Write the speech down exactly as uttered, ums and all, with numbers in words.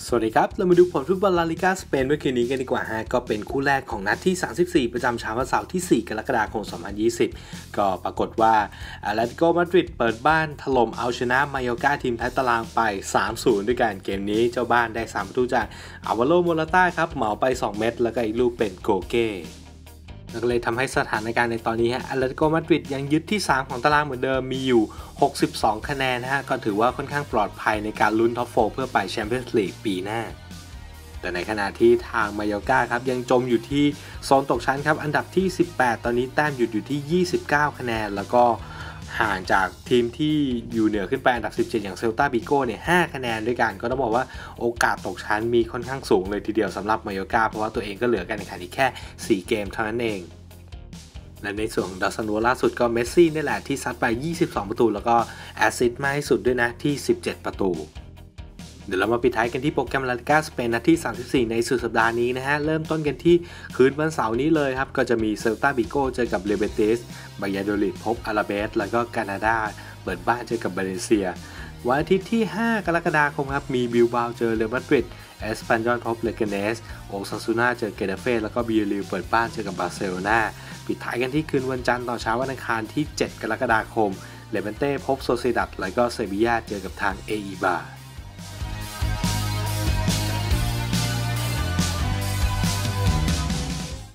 สวัสดีครับเรามาดูผลฟุตบอลลาลิก้าสเปนเมื่อคืนนี้กันดีกว่าฮะก็เป็นคู่แรกของนัดที่สามสิบสี่ประจำเช้าวันเสาร์ที่สี่กรกฎาคมสองพันยี่สิบก็ปรากฏว่าแอตเลติโกมาดริดเปิดบ้านถล่มเอาชนะมายอร์กาทีมท้ายตารางไป สามศูนย์ ด้วยกันเกมนี้เจ้าบ้านได้สามประตูจากอาวาโลโมราต้าครับเหมาไปสองเม็ดแล้วก็อีกลูกเป็นโกเก้ก็เลยทำให้สถานการณ์ในตอนนี้ฮะแอตเลติโกมาดริดยังยึดที่สามของตารางเหมือนเดิมมีอยู่หกสิบสองคะแนนนะฮะก็ถือว่าค่อนข้างปลอดภัยในการลุ้นท็อปโฟร์เพื่อไปแชมเปี้ยนส์ลีกปีหน้าแต่ในขณะที่ทางมายอร์กาครับยังจมอยู่ที่โซนตกชั้นครับอันดับที่สิบแปดตอนนี้แต้มหยุดอยู่ที่ยี่สิบเก้าคะแนนแล้วก็ห่างจากทีมที่อยู่เหนือขึ้นไปอันดับสิบเจ็ดอย่างเซลตาบิโก้เนี่ยห้าคะแนนด้วยกันก็ต้องบอกว่าโอกาสตกชั้นมีค่อนข้างสูงเลยทีเดียวสำหรับมายอร์กาเพราะว่าตัวเองก็เหลือการแข่งขันอีกแค่สี่เกมเท่านั้นเองและในส่วนของดาวซันโวล่าสุดก็เมสซี่นี่แหละที่ซัดไปยี่สิบสองประตูแล้วก็แอสซิสต์มากที่สุดด้วยนะที่สิบเจ็ดประตูเดี๋ยวเรามาปิดท้ายกันที่โปรแกรมลาลิก้าสเปนนัดที่สามสิบสี่ในสุดสัปดาห์นี้นะฮะเริ่มต้นกันที่คืนวันเสาร์นี้เลยครับก็จะมีเซลตาบิโก้เจอกับเลเบเตสบายาโดลิดพบอาราเบสแล้วก็กานาดาเปิดบ้านเจอกับบาเลนเซียวันอาทิตย์ที่ห้ากรกฎาคมครับมีบิลบาโเจอเรอัลมาดริดเอสปันยอลพบเลเกเนสโอซาซูน่าเจอเกเดเฟ่แล้วก็บิลลิวเปิดบ้านเจอกับบาร์เซโลนาปิดท้ายกันที่คืนวันจันทร์ต่อเช้าวันอังคารที่เจ็ดกรกฎาคมเลเวนเต้พบโซซิดัดแล้วก็เซบียาเจอกับทางเออีบา